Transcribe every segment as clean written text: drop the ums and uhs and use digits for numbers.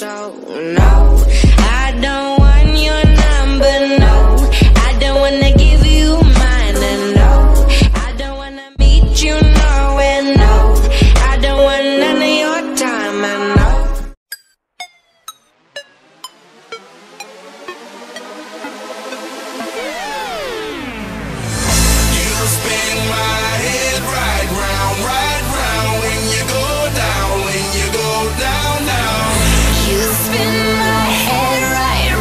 So no, I don't want your number, no. I don't wanna give you mine, and no, I don't wanna meet you nowhere, no. I don't want none of your time, I know. You spin my head right round when you go down, when you go down, down. You spin my head right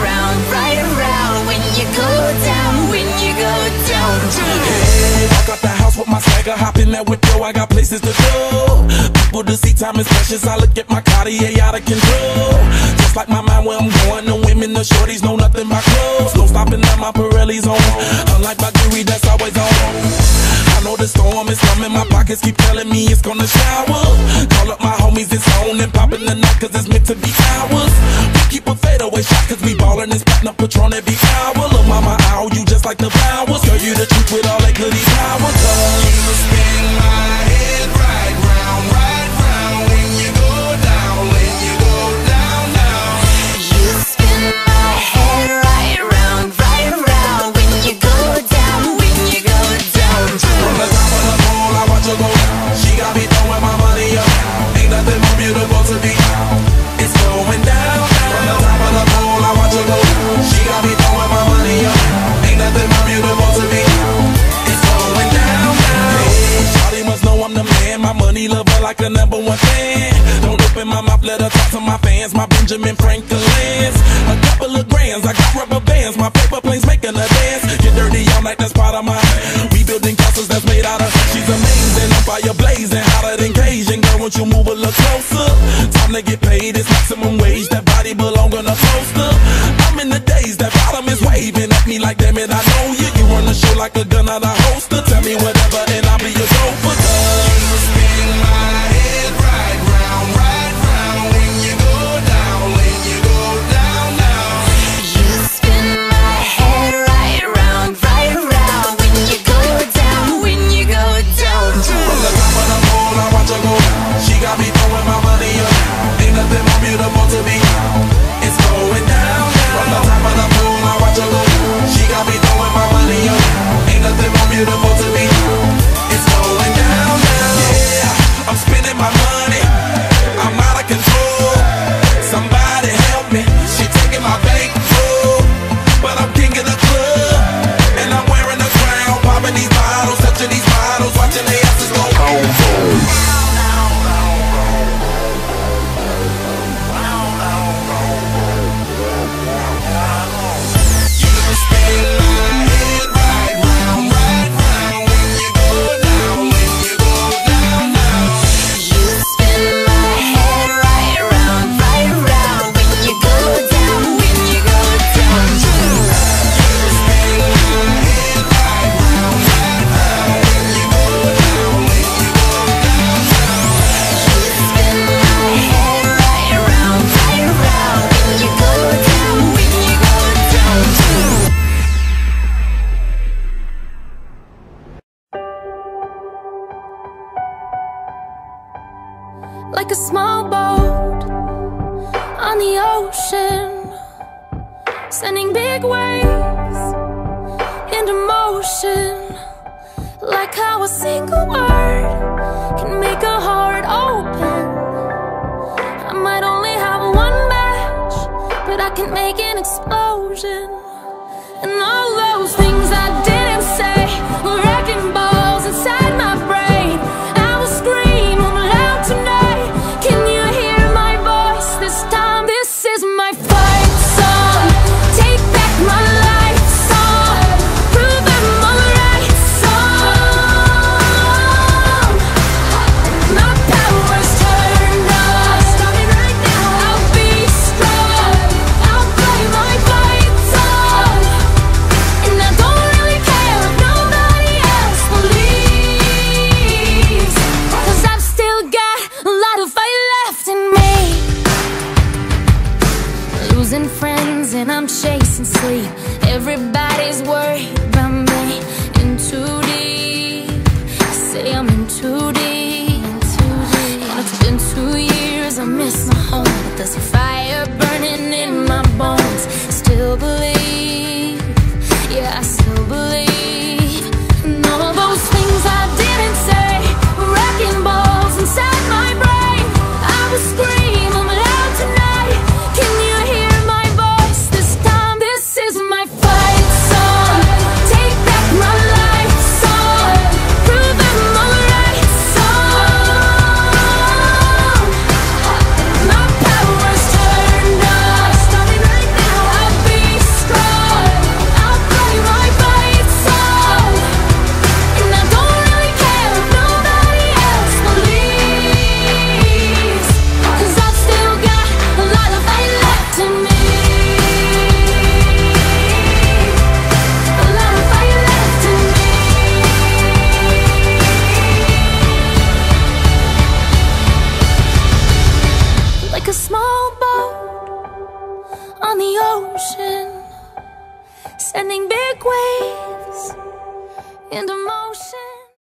around when you go down, when you go down, down. Hey, walk out the house with my swagger, hop in that window, I got places to go. People to see, time is precious, I look at my Cartier out of control. Just like my mind where I'm going, the women, the shorties know nothing but clothes. No stopping at my Pirelli's on, unlike my jewelry that's always on. I know the storm is coming, my pockets keep telling me it's gonna shower. Call up my homies, it's on and popping the night cause it's meant to be ours. We keep a fadeaway shot cause we ballin' and spittin' up Patron every hour. Look mama, ow, you just like the flowers. Girl, you the truth with all that goody power. You spin my head right round when you go down, when you go down, down. You spin my head right around when you go down, when you go down, down. From the top of the pole, I watch her go down. She got me throwing my money up. Ain't nothing more beautiful to be. It's going down, down. From the top of the pole, I watch her go down. She got me throwing my money up. Ain't nothing more beautiful to be. It's going down, down. Hey, shawty must know I'm the man. My money lover like a #1 fan. Don't open my mouth, let her talk to my fans. My Benjamin Franklin's. A couple of grands, I got rubber bands. My paper planes making a dance. Get dirty all night, that's part of my. We building castles that's made out of. She's amazing, I'm fire blazing, hotter than Cajun. Girl, won't you move a little closer? Time to get paid, it's maximum wage. That body belong on a poster. I'm in the days, that bottom is waving at me like, damn it, I know you. You run the show like a gun out of holster. Tell me whatever and I'll be your gopher. You spin my head right round when you go down, when you go down, down. You spin my head right around when you go down, when you go down, down. From the top of the pole, I watch her go down. She got me throwing my money up. Ain't nothing more beautiful to be. It's going down, down. From the top of the pole, I watch her go down. She got me throwing my money up. Ain't nothing more beautiful to be. It's going down, down. Yeah, I'm spending my money. I'm out of control. Somebody help me. She taking my bankroll, but I'm king of the club, and I'm wearing a crown, popping these bottles, touching these bottles, watching the asses go boom. You spin my head right round when you go down, when you go down, down. You spin my head right around when you go down, when you go down, down. You spin my head right round when you go down, when you go down, down. You spin my head right around when you go down, when you go down, down. Like a small boat on the ocean, sending big waves into motion. Like how a single word can make a heart open. I might only have one match, but I can make an explosion. And all those things I didn't say were wrecking balls inside my brain. I will scream loud tonight. Can you hear my voice this time? This is my fight song. Take back my life song. Prove I'm alright song. My power's turned on. Stop me right now. I'll be strong. I'll play my fight song. And I don't really care if nobody else believes, 'cause I've still got a lot of fight left in me. Losing friends and I'm chasing sleep. Everybody's worried about me. In too deep. Say I'm in too deep. And it's been 2 years. I miss my home, but there's a fire fire burning in my bones. Still believe, yeah, I still believe in all those things I didn't say. Wrecking balls inside my brain. I will scream, I'm loud tonight. Can you hear my voice this time? This is my fight song. Take back my life song. Prove I'm alright song. My power's turned on. Starting right now, I'll be strong. I'll play my fight song. And I don't really care if nobody else believes, 'cause I've still got a lot of fight left in me. A lot of fight left in me. Like a small boat on the ocean, sending big waves into motion.